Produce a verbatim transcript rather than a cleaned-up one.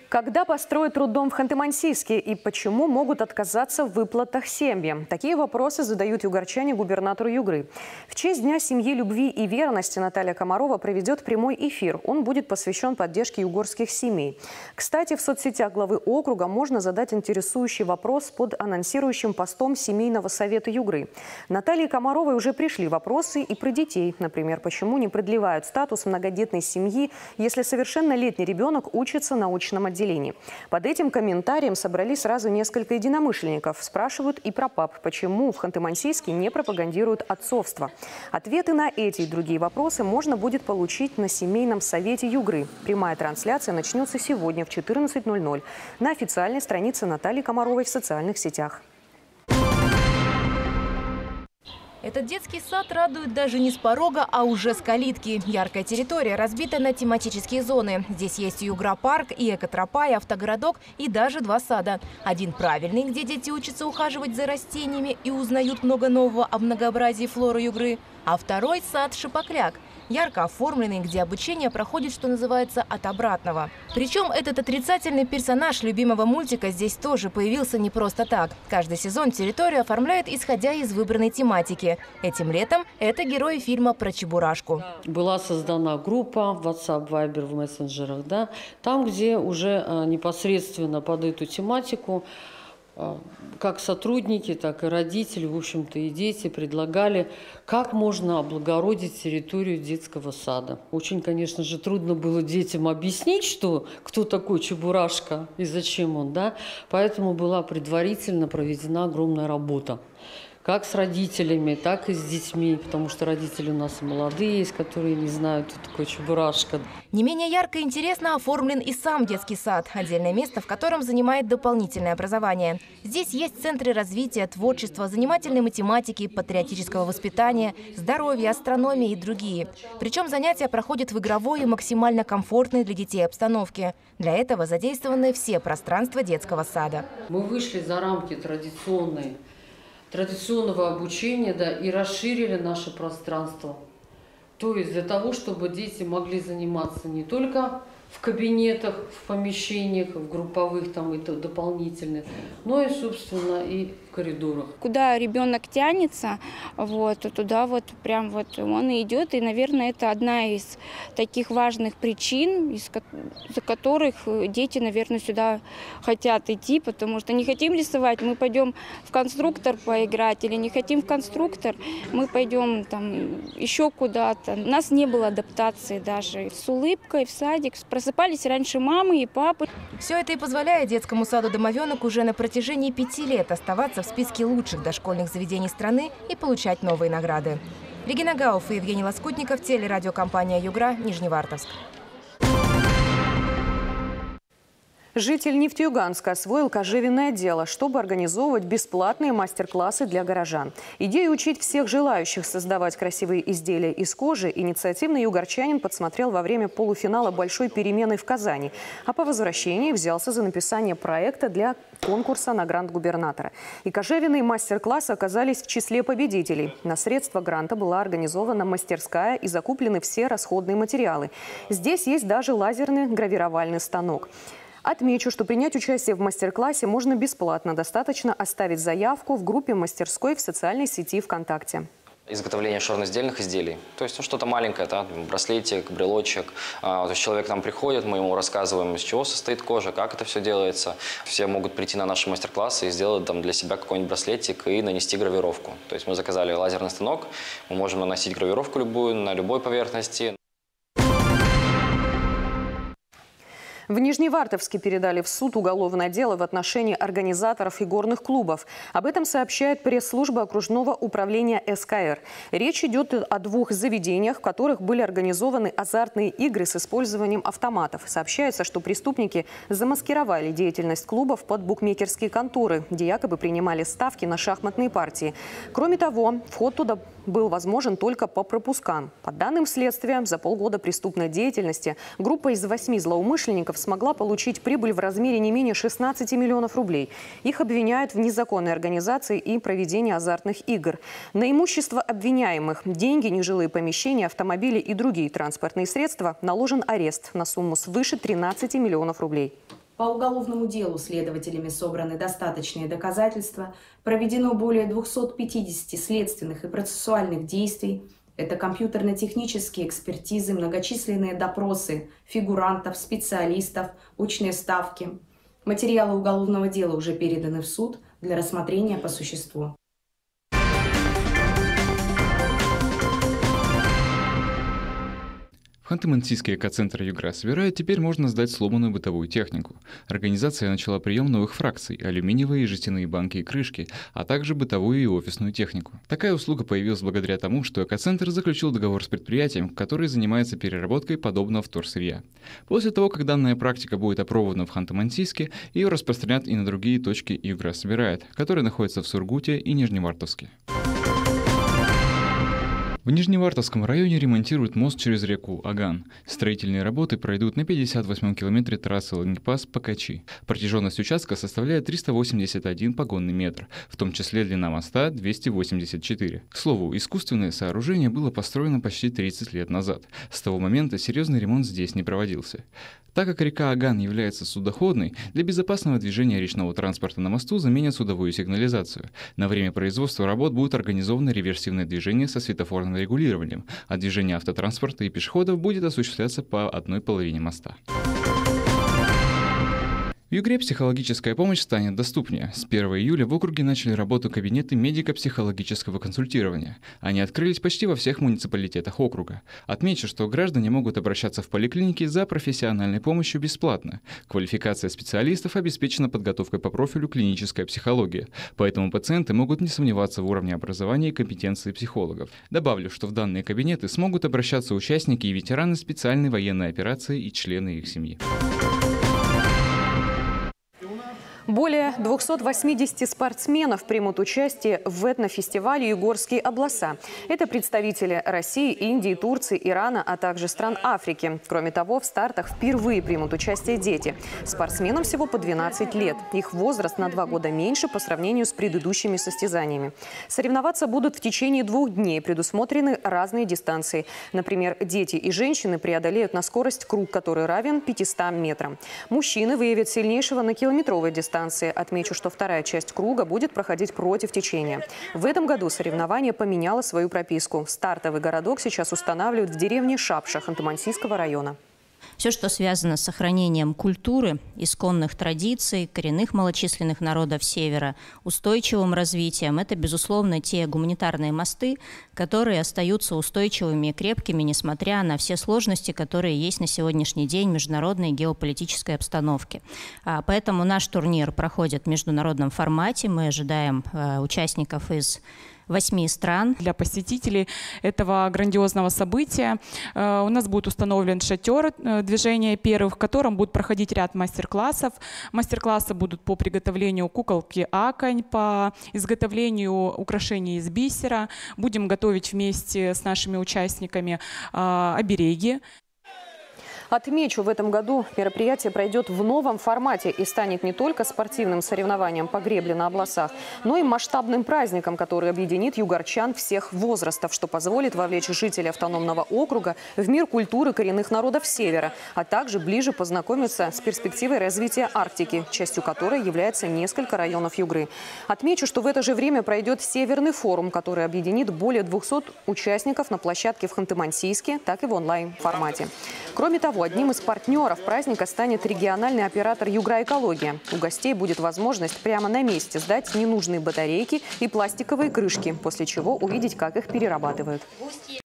Когда построят роддом в Ханты-Мансийске и почему могут отказаться в выплатах семьям? Такие вопросы задают югорчане губернатору Югры. В честь Дня семьи, любви и верности Наталья Комарова проведет прямой эфир. Он будет посвящен поддержке югорских семей. Кстати, в соцсетях главы округа можно задать интересующий вопрос под анонсирующим постом Семейного совета Югры. Наталье Комаровой уже пришли вопросы и про детей. Например, почему не продлевают статус многодетной семьи, если совершеннолетний ребенок учится на очном отделении. Под этим комментарием собрались сразу несколько единомышленников. Спрашивают и про пап, почему в Ханты-Мансийске не пропагандируют отцовство. Ответы на эти и другие вопросы можно будет получить на Семейном совете Югры. Прямая трансляция начнется сегодня в четырнадцать ноль ноль на официальной странице Натальи Комаровой в социальных сетях. Этот детский сад радует даже не с порога, а уже с калитки. Яркая территория разбита на тематические зоны. Здесь есть Югра-парк, и экотропа, и автогородок, и даже два сада. Один правильный, где дети учатся ухаживать за растениями и узнают много нового о многообразии флоры Югры. А второй – сад Шипокляк. Ярко оформленный, где обучение проходит, что называется, от обратного. Причем этот отрицательный персонаж любимого мультика здесь тоже появился не просто так. Каждый сезон территорию оформляют, исходя из выбранной тематики. Этим летом это герои фильма про Чебурашку. Была создана группа в WhatsApp, Viber, в мессенджерах, да, там, где уже а, непосредственно под эту тематику как сотрудники, так и родители, в общем-то, и дети предлагали, как можно облагородить территорию детского сада. Очень, конечно же, трудно было детям объяснить, что, кто такой Чебурашка и зачем он, да? Поэтому была предварительно проведена огромная работа. Как с родителями, так и с детьми, потому что родители у нас молодые есть, которые не знают, кто такой Чебурашка. Не менее ярко и интересно оформлен и сам детский сад, отдельное место в котором занимает дополнительное образование. Здесь есть центры развития, творчества, занимательной математики, патриотического воспитания, здоровья, астрономии и другие. Причем занятия проходят в игровой и максимально комфортной для детей обстановке. Для этого задействованы все пространства детского сада. Мы вышли за рамки традиционной традиционного обучения, да, и расширили наше пространство. То есть для того, чтобы дети могли заниматься не только в кабинетах, в помещениях, в групповых там и дополнительных, но и, собственно, и в коридорах. Куда ребенок тянется, вот, туда вот прям вот он и идет. И, наверное, это одна из таких важных причин, из-за которых дети, наверное, сюда хотят идти, потому что не хотим рисовать, мы пойдем в конструктор поиграть, или не хотим в конструктор, мы пойдем там еще куда-то. У нас не было адаптации даже. С улыбкой в садик просыпались раньше мамы и папы. Все это и позволяет детскому саду «Домовенок» уже на протяжении пяти лет оставаться в списке лучших дошкольных заведений страны и получать новые награды. Регина Гауф и Евгений Лоскутников, телерадиокомпания «Югра», Нижневартовск. Житель Нефтеюганска освоил кожевенное дело, чтобы организовывать бесплатные мастер-классы для горожан. Идею учить всех желающих создавать красивые изделия из кожи инициативный югорчанин подсмотрел во время полуфинала «Большой перемены» в Казани. А по возвращении взялся за написание проекта для конкурса на грант губернатора. И кожевенные мастер-классы оказались в числе победителей. На средства гранта была организована мастерская и закуплены все расходные материалы. Здесь есть даже лазерный гравировальный станок. Отмечу, что принять участие в мастер-классе можно бесплатно. Достаточно оставить заявку в группе мастерской в социальной сети ВКонтакте. Изготовление шорно-сдельных изделий. То есть ну, что-то маленькое, да, браслетик, брелочек. А, то есть человек к нам приходит, мы ему рассказываем, из чего состоит кожа, как это все делается. Все могут прийти на наши мастер-классы и сделать там, для себя какой-нибудь браслетик и нанести гравировку. То есть мы заказали лазерный станок, мы можем наносить гравировку любую на любой поверхности. В Нижневартовске передали в суд уголовное дело в отношении организаторов игорных клубов. Об этом сообщает пресс-служба окружного управления эс ка эр. Речь идет о двух заведениях, в которых были организованы азартные игры с использованием автоматов. Сообщается, что преступники замаскировали деятельность клубов под букмекерские конторы, где якобы принимали ставки на шахматные партии. Кроме того, вход туда был возможен только по пропускам. По данным следствия, за полгода преступной деятельности группа из восьми злоумышленников смогла получить прибыль в размере не менее шестнадцати миллионов рублей. Их обвиняют в незаконной организации и проведении азартных игр. На имущество обвиняемых – деньги, нежилые помещения, автомобили и другие транспортные средства – наложен арест на сумму свыше тринадцати миллионов рублей. По уголовному делу следователями собраны достаточные доказательства, проведено более двухсот пятидесяти следственных и процессуальных действий. Это компьютерно-технические экспертизы, многочисленные допросы фигурантов, специалистов, очные ставки. Материалы уголовного дела уже переданы в суд для рассмотрения по существу. В Ханты-Мансийский экоцентр «Югра» собирают, теперь можно сдать сломанную бытовую технику. Организация начала прием новых фракций – алюминиевые и жестяные банки и крышки, а также бытовую и офисную технику. Такая услуга появилась благодаря тому, что экоцентр заключил договор с предприятием, которое занимается переработкой подобного вторсырья. После того, как данная практика будет опробована в Ханты-Мансийске, ее распространят и на другие точки «Югра собирает», которые находятся в Сургуте и Нижневартовске. В Нижневартовском районе ремонтируют мост через реку Аган. Строительные работы пройдут на пятьдесят восьмом километре трассы Лангепас-Покачи. Протяженность участка составляет триста восемьдесят один погонный метр, в том числе длина моста двести восемьдесят четыре. К слову, искусственное сооружение было построено почти тридцать лет назад. С того момента серьезный ремонт здесь не проводился. Так как река Аган является судоходной, для безопасного движения речного транспорта на мосту заменят судовую сигнализацию. На время производства работ будет организовано реверсивное движение со светофорным регулированием, а движение автотранспорта и пешеходов будет осуществляться по одной половине моста. В Югре психологическая помощь станет доступнее. С первого июля в округе начали работу кабинеты медико-психологического консультирования. Они открылись почти во всех муниципалитетах округа. Отмечу, что граждане могут обращаться в поликлиники за профессиональной помощью бесплатно. Квалификация специалистов обеспечена подготовкой по профилю клиническая психология, поэтому пациенты могут не сомневаться в уровне образования и компетенции психологов. Добавлю, что в данные кабинеты смогут обращаться участники и ветераны специальной военной операции и члены их семьи. Более двухсот восьмидесяти спортсменов примут участие в этнофестивале «Югорские обласа». Это представители России, Индии, Турции, Ирана, а также стран Африки. Кроме того, в стартах впервые примут участие дети. Спортсменам всего по двенадцать лет. Их возраст на два года меньше по сравнению с предыдущими состязаниями. Соревноваться будут в течение двух дней. Предусмотрены разные дистанции. Например, дети и женщины преодолеют на скорость круг, который равен пятистам метрам. Мужчины выявят сильнейшего на километровой дистанции. Отмечу, что вторая часть круга будет проходить против течения. В этом году соревнование поменяло свою прописку. Стартовый городок сейчас устанавливают в деревне Шапша Ханты-Мансийского района. Все, что связано с сохранением культуры, исконных традиций, коренных малочисленных народов Севера, устойчивым развитием, это, безусловно, те гуманитарные мосты, которые остаются устойчивыми и крепкими, несмотря на все сложности, которые есть на сегодняшний день в международной геополитической обстановке. Поэтому наш турнир проходит в международном формате. Мы ожидаем участников из восьми стран. Для посетителей этого грандиозного события э, у нас будет установлен шатер э, движения первых, в котором будет проходить ряд мастер-классов. Мастер-классы будут по приготовлению куколки Аконь, по изготовлению украшений из бисера. Будем готовить вместе с нашими участниками э, обереги. Отмечу, в этом году мероприятие пройдет в новом формате и станет не только спортивным соревнованием по гребле на обласах, но и масштабным праздником, который объединит югорчан всех возрастов, что позволит вовлечь жителей автономного округа в мир культуры коренных народов Севера, а также ближе познакомиться с перспективой развития Арктики, частью которой является несколько районов Югры. Отмечу, что в это же время пройдет Северный форум, который объединит более двухсот участников на площадке в Ханты-Мансийске, так и в онлайн-формате. Кроме того, одним из партнеров праздника станет региональный оператор «Югра-Экология». У гостей будет возможность прямо на месте сдать ненужные батарейки и пластиковые крышки, после чего увидеть, как их перерабатывают.